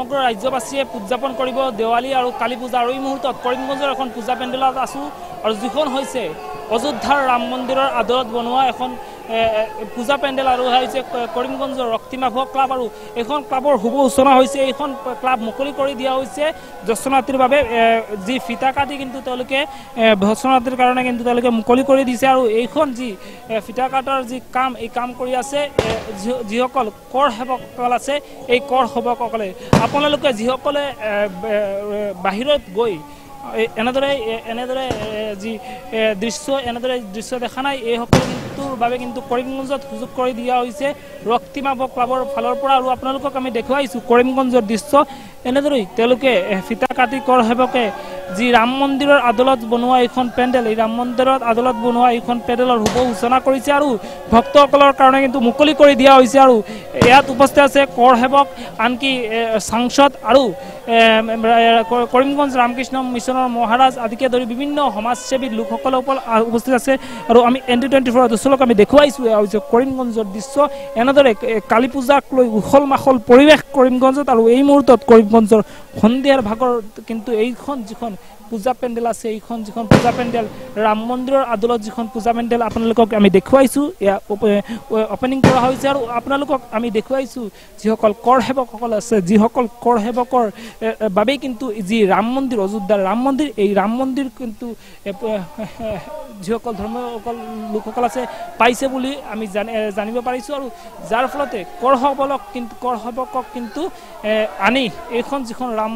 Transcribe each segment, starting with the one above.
সমগ্ৰ ৰাজ্যবাসীয়ে উদযাপন কৰিব দেৱালী আৰু কালী পূজা আৰু এই মুহূৰ্তত কৰিমগঞ্জৰ এখন পূজা পেণ্ডেলত আছোঁ আৰু যিখন হৈছে অযোধ্যাৰ ৰাম মন্দিৰৰ আদৰত বনোৱা এখন পূজা পেণ্ডেল আৰু হৈছে কৰিমগঞ্জৰ ৰক্তিমাভ ক্লাব আৰু এইখন ক্লাবৰ শুভ সূচনা হৈছে এইখন ক্লাব মুকলি কৰি দিয়া হৈছে দৰ্শনাৰ্থীৰ বাবে যি ফিতা কাটি কিন্তু তেওঁলোকে দৰ্শনাৰ্থীৰ কাৰণে কিন্তু তেওঁলোকে মুকলি কৰি দিছে আৰু এইখন যি ফিতা কাটাৰ যি কাম এই কাম কৰি আছে যিসকল কৰ সেৱকসকল আছে এই কৰ সেৱকসকলে আপোনালোকে যিসকলে বাহিৰত গৈ এনেদৰে যি দৃশ্য দেখা নাই এই সকলোৰ বাবে কিন্তু কৰিমগঞ্জত সুযোগ কৰি দিয়া হৈছে ৰক্তিমাভ ক্লাবৰ ফালৰ পৰা আৰু আপোনালোকক আমি দেখুৱাইছোঁ কৰিমগঞ্জৰ দৃশ্য এনেদৰেই তেওঁলোকে ফিতা কাটি কৰ সেৱকে যি ৰাম মন্দিৰৰ আদলত বনোৱা এইখন পেণ্ডেল এই ৰাম মন্দিৰৰ আদলত বনোৱা এইখন পেণ্ডেলৰ শুভ সূচনা কৰিছে আৰু ভক্তসকলৰ কাৰণে কিন্তু মুকলি কৰি দিয়া হৈছে আৰু ইয়াত উপস্থিত আছে কৰ সেৱক আনকি সাংসদ আৰু কৰিমগঞ্জ ৰামকৃষ্ণ মিছনৰ মহাৰাজ আদিকে ধৰি বিভিন্ন সমাজসেৱী লোকসকল উপস্থিত আছে আৰু আমি ND24 দৰ্শকক আমি দেখুৱাইছোঁ হৈছে কৰিমগঞ্জৰ দৃশ্য এনেদৰে কালী পূজাক লৈ উখল মাখল পৰিৱেশ কৰিমগঞ্জত আৰু এই মুহূৰ্তত কৰিমগঞ্জৰ সন্ধিয়াৰ ভাগৰ কিন্তু এইখন যিখন পূজা পেণ্ডেল আছে এইখন যিখন পূজা পেণ্ডেল ৰাম মন্দিৰৰ আদলত যিখন পূজা পেণ্ডেল আপোনালোকক আমি দেখুৱাইছোঁ এয়া অপেনিং কৰা হৈছে আৰু আপোনালোকক আমি দেখুৱাইছোঁ যিসকল কৰ সেৱকসকল আছে যিসকল কৰ সেৱকৰ বাবেই কিন্তু যি ৰাম মন্দিৰ অযোধ্যাৰ ৰাম মন্দিৰ এই ৰাম মন্দিৰ কিন্তু যিসকল ধৰ্মীয় লোকসকল আছে পাইছে বুলি আমি জানিব পাৰিছোঁ আৰু যাৰ ফলতে কৰ সেৱকক কিন্তু আনি এইখন যিখন ৰাম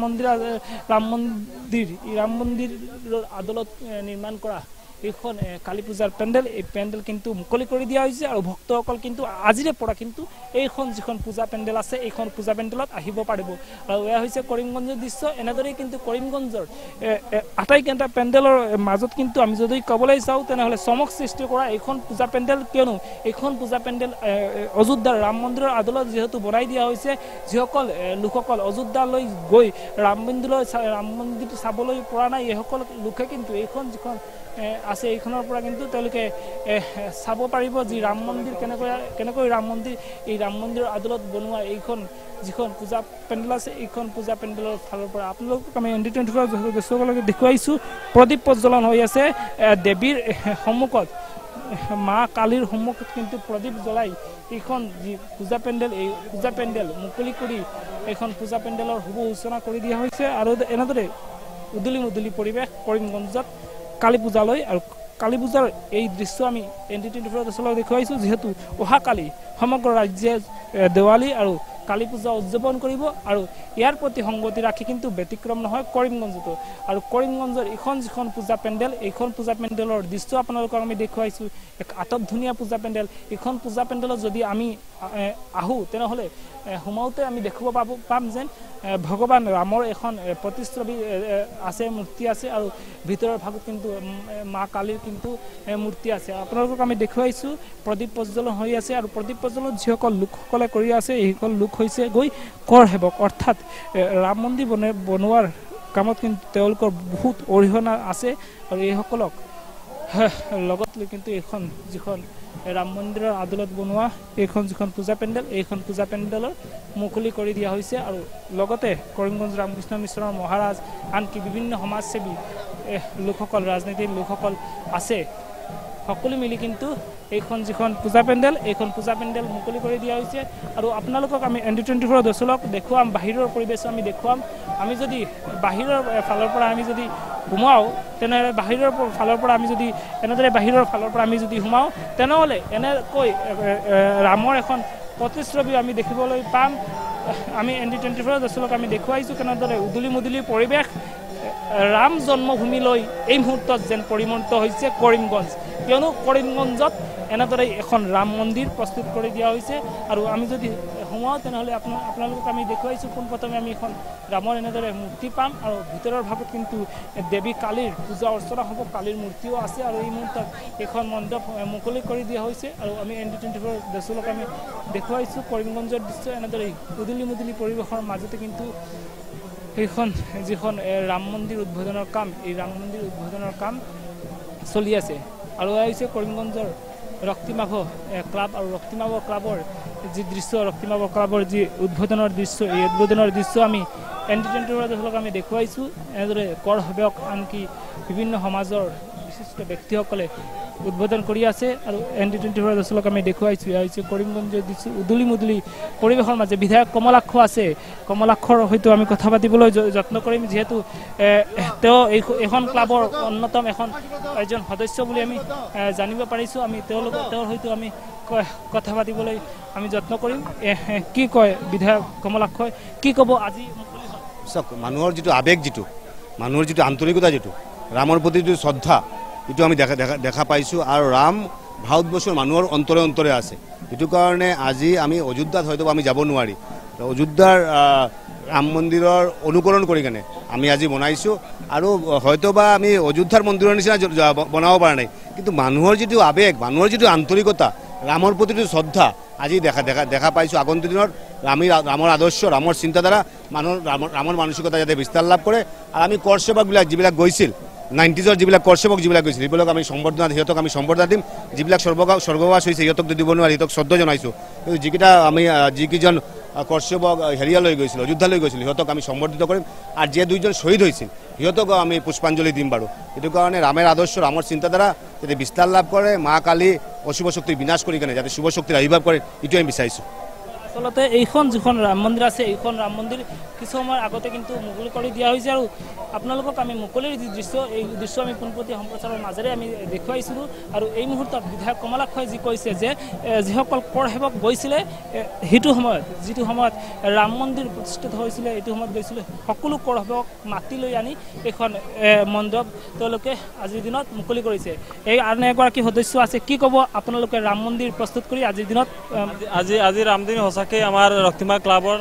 মন্দিৰৰ আদলত নিৰ্মাণ কৰা এইখন কালী পূজাৰ পেণ্ডেল এই পেণ্ডেল কিন্তু মুকলি কৰি দিয়া হৈছে আৰু ভক্তসকল কিন্তু আজিৰে পৰা কিন্তু এইখন যিখন পূজা পেণ্ডেল আছে এইখন পূজা পেণ্ডেলত আহিব পাৰিব আৰু এয়া হৈছে কৰিমগঞ্জৰ দৃশ্য এনেদৰেই কিন্তু কৰিমগঞ্জৰ আটাইকেইটা পেণ্ডেলৰ মাজত কিন্তু আমি যদি ক'বলৈ চাওঁ তেনেহ'লে চমক সৃষ্টি কৰা এইখন পূজা পেণ্ডেল কিয়নো এইখন পূজা পেণ্ডেল অযোধ্যাৰ ৰাম মন্দিৰৰ আদলত যিহেতু বনাই দিয়া হৈছে যিসকল লোকসকল অযোধ্যালৈ গৈ ৰাম মন্দিৰ চাবলৈ পৰা নাই এইসকল লোকে কিন্তু এইখন যিখন আছে এইখনৰ পৰা কিন্তু তেওঁলোকে চাব পাৰিব যি ৰাম মন্দিৰ কেনেকৈ ৰাম মন্দিৰৰ আদলত বনোৱা এইখন যিখন পূজা পেণ্ডেল আছে এইখন পূজা পেণ্ডেলৰ ফালৰ পৰা আপোনালোকক আমি ND24 দৰ্শকসকলক দেখুৱাইছোঁ প্ৰদীপ প্ৰজ্বলন হৈ আছে দেৱীৰ সন্মুখত মা কালীৰ সন্মুখত কিন্তু প্ৰদীপ জ্বলাই এইখন যি পূজা পেণ্ডেল এই পূজা পেণ্ডেল মুকলি কৰি এইখন পূজা পেণ্ডেলৰ শুভ সূচনা কৰি দিয়া হৈছে আৰু এনেদৰে উদুলি মুদুলি পৰিৱেশ কৰিমগঞ্জত কালী পূজালৈ আৰু কালী পূজাৰ এই দৃশ্য আমি ND24 দৰ্শকক দেখুৱাইছোঁ যিহেতু অহাকালি সমগ্ৰ ৰাজ্যে দেৱালী আৰু কালী পূজা উদযাপন কৰিব আৰু ইয়াৰ প্ৰতি সংগতি ৰাখি কিন্তু ব্যতিক্ৰম নহয় কৰিমগঞ্জতো আৰু কৰিমগঞ্জৰ এইখন যিখন পূজা পেণ্ডেল এইখন পূজা পেণ্ডেলৰ দৃশ্য আপোনালোকক আমি দেখুৱাইছোঁ এক আটক ধুনীয়া পূজা পেণ্ডেল এইখন পূজা পেণ্ডেলত যদি আমি আহোঁ তেনেহ'লে সোমাওঁতে আমি দেখিব পাম যেন ভগৱান ৰামৰ এখন প্ৰতিচ্ছবি আছে মূৰ্তি আছে আৰু ভিতৰৰ ভাগত কিন্তু মা কালীৰ কিন্তু মূৰ্তি আছে আপোনালোকক আমি দেখুৱাইছোঁ প্ৰদীপ প্ৰজ্বলন হৈ আছে আৰু প্ৰদীপ প্ৰজ্বলন যিসকল লোকসকলে কৰি আছে এইসকল লোক হৈছে গৈ কৰ সেৱক অৰ্থাৎ ৰাম মন্দিৰ বনোৱাৰ কামত কিন্তু তেওঁলোকৰ বহুত অৰিহণা আছে আৰু এইসকলক লগত লৈ কিন্তু এইখন যিখন ৰাম মন্দিৰৰ আদলত বনোৱা এইখন যিখন পূজা পেণ্ডেল এইখন পূজা পেণ্ডেলৰ মুকলি কৰি দিয়া হৈছে আৰু লগতে কৰিমগঞ্জ ৰামকৃষ্ণ মিছনৰ মহাৰাজ আনকি বিভিন্ন সমাজসেৱী লোকসকল ৰাজনীতিৰ লোকসকল আছে সকলো মিলি কিন্তু এইখন যিখন পূজা পেণ্ডেল এইখন পূজা পেণ্ডেল মুকলি কৰি দিয়া হৈছে আৰু আপোনালোকক আমি ND24 দৰ্শকক দেখুৱাম বাহিৰৰ পৰিৱেশ আমি দেখুৱাম আমি যদি বাহিৰৰ ফালৰ পৰা আমি যদি সোমাওঁ তেনেহ'লে বাহিৰৰ ফালৰ পৰা আমি যদি এনেদৰে বাহিৰৰ ফালৰ পৰা আমি যদি সোমাওঁ তেনেহ'লে এনেকৈ ৰামৰ এখন প্ৰতিচ্ছবি আমি দেখিবলৈ পাম আমি ND24 দৰ্শকক আমি দেখুৱাইছোঁ কেনেদৰে উদুলি মুদুলি পৰিৱেশ ৰাম জন্মভূমিলৈ এই মুহূৰ্তত যেন পৰিণত হৈছে কৰিমগঞ্জ কিয়নো কৰিমগঞ্জত এনেদৰে এখন ৰাম মন্দিৰ প্ৰস্তুত কৰি দিয়া হৈছে আৰু আমি যদি সোমাওঁ তেনেহ'লে আপোনালোকক আমি দেখুৱাইছোঁ পোনপ্ৰথমে আমি এখন ৰামৰ এনেদৰে মূৰ্তি পাম আৰু ভিতৰৰ ভাগত কিন্তু দেৱী কালীৰ পূজা অৰ্চনা হ'ব কালীৰ মূৰ্তিও আছে আৰু এই মুহূৰ্তত এখন মণ্ডপ মুকলি কৰি দিয়া হৈছে আৰু আমি ND24 দৰ্শকক আমি দেখুৱাইছোঁ কৰিমগঞ্জৰ দৃশ্য এনেদৰে উদুলি মুদুলি পৰিৱেশৰ মাজতে কিন্তু এইখন যিখন ৰাম মন্দিৰ উদ্বোধনৰ কাম এই ৰাম মন্দিৰ উদ্বোধনৰ কাম চলি আছে আৰু হৈছে কৰিমগঞ্জৰ ৰক্তিমাভ ক্লাব আৰু ৰক্তিমাভ ক্লাবৰ যি দৃশ্য ৰক্তিমা ক্লাবৰ যি উদ্বোধনৰ দৃশ্য এই উদ্বোধনৰ দৃশ্য আমি এণ্টাৰটেইনমেণ্টৰ আমি দেখুৱাইছোঁ এনেদৰে কৰ সেৱক আনকি বিভিন্ন সমাজৰ বিশিষ্ট ব্যক্তিসকলে উদ্বোধন কৰি আছে আৰু এণ্টাৰটেইনমেণ্টৰ আমি দেখুৱাইছোঁ এয়া হৈছে কৰিমগঞ্জৰ দৃশ্য উদুলি মুদুলি পৰিৱেশৰ মাজে বিধায়ক কমলাক্ষ আছে কমলাক্ষৰ সৈতে আমি কথা পাতিবলৈ যত্ন কৰিম যিহেতু তেওঁ এখন ক্লাবৰ অন্যতম এজন সদস্য বুলি আমি জানিব পাৰিছোঁ আমি তেওঁৰ সৈতে আমি কথা পাতিবলৈ আমি যত্ন কৰিম কি কয় বিধায়ক কমলাক্ষই কি ক'ব আজি চাওক মানুহৰ যিটো আৱেগ যিটো মানুহৰ যিটো আন্তৰিকতা যিটো ৰামৰ প্ৰতি যিটো শ্ৰদ্ধা এইটো আমি দেখা পাইছোঁ আৰু ৰাম ভাৰতবৰ্ষৰ মানুহৰ অন্তৰে অন্তৰে আছে এইটো কাৰণে আজি আমি অযোধ্যাত হয়তো আমি যাব নোৱাৰি অযোধ্যাৰ ৰাম মন্দিৰৰ অনুকৰণ কৰি কেনে আমি আজি বনাইছোঁ আৰু হয়তোবা আমি অযোধ্যাৰ মন্দিৰৰ নিচিনা বনাব পৰা নাই কিন্তু মানুহৰ যিটো আৱেগ মানুহৰ যিটো আন্তৰিকতা ৰামৰ প্ৰতি যিটো শ্ৰদ্ধা আজি দেখা পাইছোঁ আগন্তুক দিনত ৰামৰ আদৰ্শ ৰামৰ চিন্তাধাৰা ৰামৰ মানসিকতা যাতে বিস্তাৰ লাভ কৰে আৰু আমি কৰ সেৱকবিলাক যিবিলাক গৈছিল 90s যিবিলাক কৰ সেৱক যিবিলাক গৈছিল সেইবিলাক আমি সিহঁতক আমি সম্বৰ্ধনা দিম যিবিলাক স্বৰ্গবাস হৈছে সিহঁতক দিব নোৱাৰি সিহঁতক শ্ৰদ্ধা জনাইছোঁ কিন্তু যিকেইজন কৰ সেৱক হেৰিয়ালৈ গৈছিল অযোধ্যালৈ গৈছিল সিহঁতক আমি সম্বৰ্ধিত কৰিম আৰু যে দুইজন শ্বহীদ হৈছিল সিহঁতকো আমি পুষ্পাঞ্জলি দিম বাৰু সেইটো কাৰণে ৰামেৰ আদৰ্শ ৰামৰ চিন্তাধাৰা যাতে বিস্তাৰ লাভ কৰে মা কালী অশুভ শক্তি বিনাশ কৰি কেনে যাতে শুভ শক্তিৰ আবিৰ্ভাৱ কৰে এইটো আমি বিচাৰিছোঁ আচলতে এইখন যিখন ৰাম মন্দিৰ আছে এইখন ৰাম মন্দিৰ কিছু সময়ৰ আগতে কিন্তু মুকলি কৰি দিয়া হৈছে আৰু আপোনালোকক আমি মুকলিৰ যি দৃশ্য এই দৃশ্য আমি পোনপটীয়া সম্প্ৰচাৰৰ মাজেৰে আমি দেখুৱাইছিলোঁ আৰু এই মুহূৰ্তত বিধায়ক কমলাক্ষই যি কৈছে যে যিসকল কৰ সেৱক গৈছিলে সেইটো সময়ত যিটো সময়ত ৰাম মন্দিৰ প্ৰতিষ্ঠিত হৈছিলে এইটো সময়ত গৈছিলে সকলো কৰ সেৱক মাতি লৈ আনি এইখন মণ্ডপ তেওঁলোকে আজিৰ দিনত মুকলি কৰিছে এই আন এগৰাকী সদস্য আছে কি ক'ব আপোনালোকে ৰাম মন্দিৰ প্ৰস্তুত কৰি আজিৰ দিনত আজি ৰামদিন সঁচাকৈ আমাৰ ৰক্তিমা ক্লাবৰ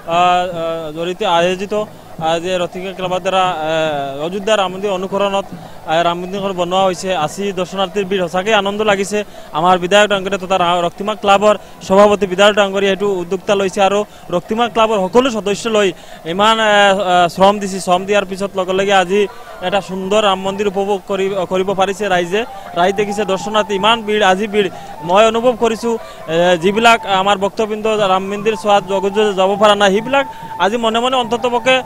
জড়িত আয়োজিত যে ৰক্তিমা ক্লাবৰ দ্বাৰা অযোধ্যা ৰাম মন্দিৰ অনুকৰণত ৰাম মন্দিৰখন বনোৱা হৈছে আসি দৰ্শনাৰ্থীৰ ভিৰ সঁচাকৈ আনন্দ লাগিছে আমাৰ বিধায়ক ডাঙৰীয়া তথা ৰক্তিমা ক্লাবৰ সভাপতি বিধায়ক ডাঙৰীয়া এইটো উদ্যোক্তা লৈছে আৰু ৰক্তিমা ক্লাবৰ সকলো সদস্য লৈ ইমান শ্ৰম দিয়াৰ পিছত লগে আজি এটা সুন্দৰ ৰাম মন্দিৰ উপভোগ কৰিব পাৰিছে ৰাইজ দেখিছে দৰ্শনাৰ্থী ইমান ভিৰ আজি ভিৰ মই অনুভৱ কৰিছোঁ যিবিলাক আমাৰ বক্তবৃন্দ ৰাম মন্দিৰ চোৱাত যাব পৰা নাই সেইবিলাক আজি মনে মনে অন্ততঃ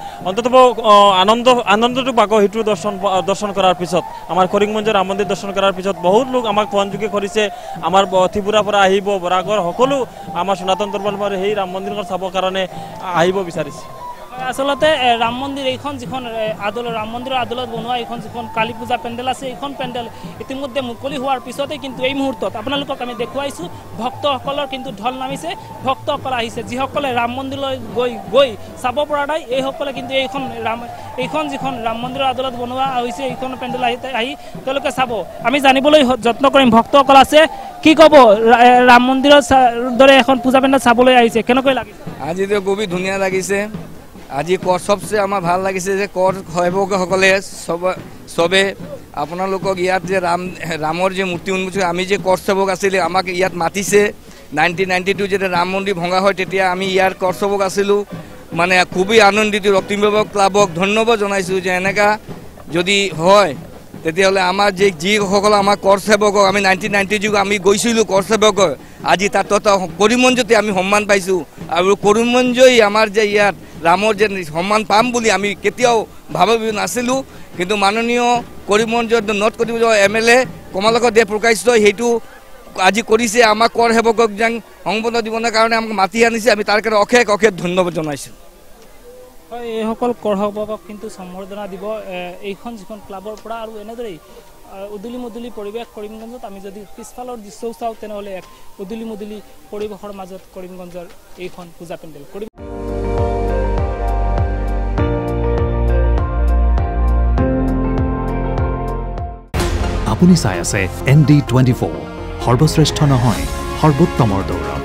আনন্দটো পাব সেইটো দৰ্শন কৰাৰ পিছত আমাৰ কৰিমগঞ্জৰ ৰাম মন্দিৰ দৰ্শন কৰাৰ পিছত বহুত লোক আমাক ফোনযোগে কৰিছে আমাৰ ত্ৰিপুৰাৰ পৰা আহিব বৰাগৰ সকলো আমাৰ সনাতন ধৰ্মৰ সেই ৰাম মন্দিৰখন চাবৰ কাৰণে আহিব বিচাৰিছে আচলতে ৰাম মন্দিৰ এইখন যিখন ৰাম মন্দিৰৰ আদলত বনোৱা এইখন যিখন কালী পূজা পেণ্ডেল আছে এইখন পেণ্ডেল ইতিমধ্যে মুকলি হোৱাৰ পিছতে কিন্তু এই মুহূৰ্তত আপোনালোকক আমি দেখুৱাইছোঁ ভক্তসকলৰ কিন্তু ঢল নামিছে ভক্তসকল আহিছে যিসকলে ৰাম মন্দিৰলৈ গৈ চাব পৰা নাই এইসকলে কিন্তু এইখন যিখন ৰাম মন্দিৰৰ আদলত বনোৱা হৈছে এইখন পেণ্ডেল আহি তেওঁলোকে চাব আমি জানিবলৈ যত্ন কৰিম ভক্তসকল আছে কি ক'ব ৰাম মন্দিৰৰ দৰে এখন পূজা পেণ্ডেল চাবলৈ আহিছে কেনেকৈ লাগিছে আজিতো খুবেই ধুনীয়া লাগিছে আজি সবচে আমাৰ ভাল লাগিছে যে কৰ সেৱকসকলে চবে আপোনালোকক ইয়াত যে ৰামৰ যে মূৰ্তি উন্মোচন আমি যে কৰ সেৱক আছিলে আমাক ইয়াত মাতিছে 1992 যেতিয়া ৰাম মন্দিৰ ভঙা হয় তেতিয়া আমি ইয়াৰ কৰ সেৱক আছিলোঁ মানে খুবেই আনন্দিত ৰক্তিম ক্লাবক ধন্যবাদ জনাইছোঁ যে এনেকা যদি হয় তেতিয়াহ'লে আমাৰ যিসকল আমাৰ কৰ সেৱকক আমি 1990 আমি গৈছিলোঁ কৰ সেৱকৰ আজি তাত কৰিমগঞ্জতে আমি সন্মান পাইছোঁ আৰু কৰিমগঞ্জই আমাৰ যে ইয়াত ৰামৰ যে সন্মান পাম বুলি আমি কেতিয়াও ভাবি নাছিলোঁ কিন্তু মাননীয় কৰিমগঞ্জৰ নৰ্থ কৰিমগঞ্জৰ MLA কমলাক্ষ দেৱ প্ৰকাশিত সেইটো আজি কৰিছে আমাক কৰ সেৱকক যেন সংবৰ্ধনা দিবৰ কাৰণে আমাক মাতি আনিছে আমি তাৰ কাৰণে অশেষ ধন্যবাদ জনাইছোঁ হয় এইসকল কৰ সেৱকক কিন্তু সম্বৰ্ধনা দিব এইখন যিখন ক্লাবৰ পৰা আৰু এনেদৰেই উদুলি মুদুলি পৰিৱেশ কৰিমগঞ্জত আমি যদি পিছফালৰ দৃশ্যও চাওঁ তেনেহ'লে এক উদুলি মুদুলি পৰিৱেশৰ মাজত কৰিমগঞ্জৰ এইখন পূজা পেণ্ডেল আপুনি চাই আছে ND24 সৰ্বশ্ৰেষ্ঠ নহয় সৰ্বোত্তমৰ দৌৰ